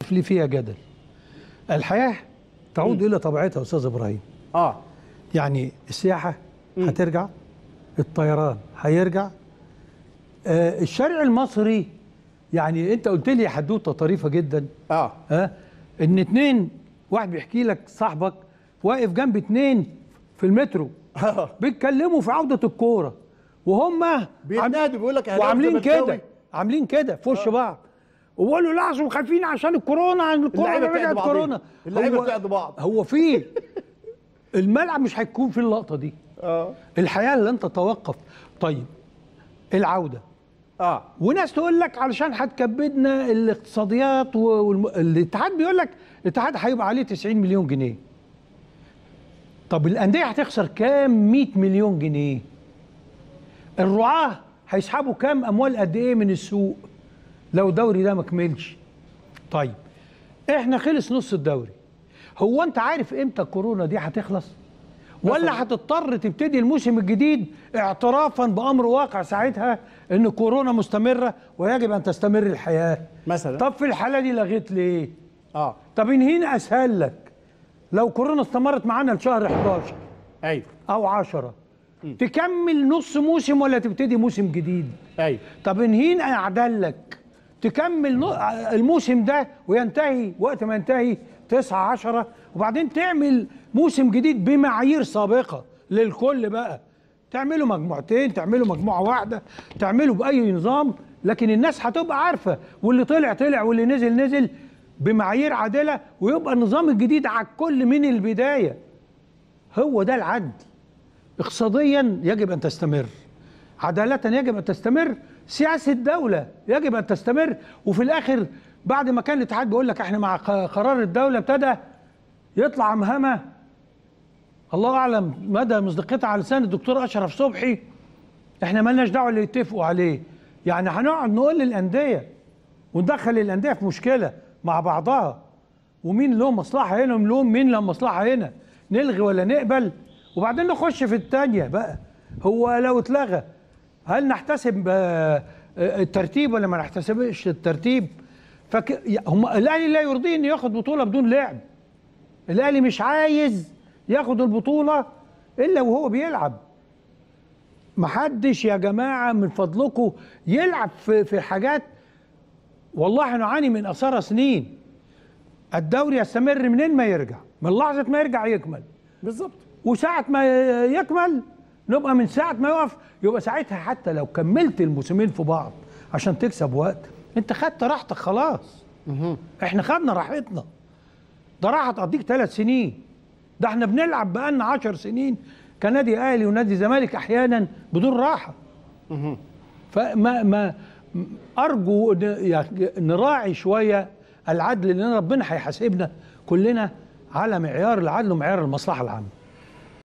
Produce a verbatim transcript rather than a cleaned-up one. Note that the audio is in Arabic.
اللي فيها جدل. الحياه تعود م. الى طبيعتها يا استاذ ابراهيم. اه يعني السياحه م. هترجع، الطيران هيرجع، آه الشارع المصري. يعني انت قلت لي حدوته طريفه جدا. اه ها آه ان اتنين، واحد بيحكي لك صاحبك واقف جنب اتنين في المترو بيتكلموا في عوده الكوره وهم بيتنادوا بيقول لك وعاملين كده عاملين كده في وش بعض وبيقولوا لا خايفين عشان الكورونا، عن الكورونا رجعت كورونا. اللعيبه بتعدوا بعض. هو في الملعب مش هيكون في اللقطه دي. اه الحياه لن تتوقف. طيب العوده اه وناس تقول لك علشان هتكبدنا الاقتصاديات، والاتحاد بيقول لك الاتحاد هيبقى عليه تسعين مليون جنيه. طب الانديه هتخسر كام؟ مية مليون جنيه. الرعاه هيسحبوا كام اموال قد ايه من السوق لو الدوري ده ما كملش؟ طيب احنا خلص نص الدوري، هو انت عارف امتى الكورونا دي هتخلص؟ ولا هتضطر تبتدي الموسم الجديد اعترافا بامر واقع ساعتها ان كورونا مستمره ويجب ان تستمر الحياه مثلا؟ طب في الحاله دي لغيت ليه؟ اه طب انهينا اسهل لك لو كورونا استمرت معانا لشهر حداشر ايوه او عشرة م. تكمل نص موسم ولا تبتدي موسم جديد؟ ايوه. طب انهينا اعدل لك تكمل الموسم ده وينتهي وقت ما ينتهي تسعة عشرة وبعدين تعمل موسم جديد بمعايير سابقه للكل بقى، تعملوا مجموعتين، تعملوا مجموعه واحده، تعملوا باي نظام، لكن الناس هتبقى عارفه واللي طلع طلع واللي نزل نزل بمعايير عادله، ويبقى النظام الجديد على الكل من البدايه. هو ده العدل. اقتصاديا يجب ان تستمر، عداله يجب ان تستمر، سياسه الدوله يجب ان تستمر. وفي الاخر بعد ما كان الاتحاد بيقول لك احنا مع قرار الدوله، ابتدى يطلع مهمه الله اعلم مدى مصداقيتها على لسان الدكتور اشرف صبحي، احنا مالناش دعوه اللي يتفقوا عليه. يعني هنقعد نقول للانديه وندخل الانديه في مشكله مع بعضها، ومين له مصلحه هنا ومين مين له مصلحه هنا، نلغي ولا نقبل؟ وبعدين نخش في الثانيه بقى. هو لو اتلغى هل نحتسب الترتيب ولا ما نحتسبش الترتيب؟ فك... هم الاهلي لا يرضيه انه ياخد بطوله بدون لعب. الاهلي مش عايز ياخد البطوله الا وهو بيلعب. محدش يا جماعه من فضلكم يلعب في في حاجات والله نعاني من اثارها سنين. الدوري يستمر منين ما يرجع، من لحظه ما يرجع يكمل بالظبط، وساعه ما يكمل نبقى من ساعه ما يقف. يبقى ساعتها حتى لو كملت الموسمين في بعض عشان تكسب وقت انت خدت راحتك خلاص. احنا خدنا راحتنا. ده راحه تقضيك ثلاث سنين، ده احنا بنلعب بقالنا عشر سنين كنادي اهلي ونادي زمالك احيانا بدون راحه. فما ما ارجو نراعي شويه العدل، لان ربنا هيحاسبنا كلنا على معيار العدل ومعيار المصلحه العامه.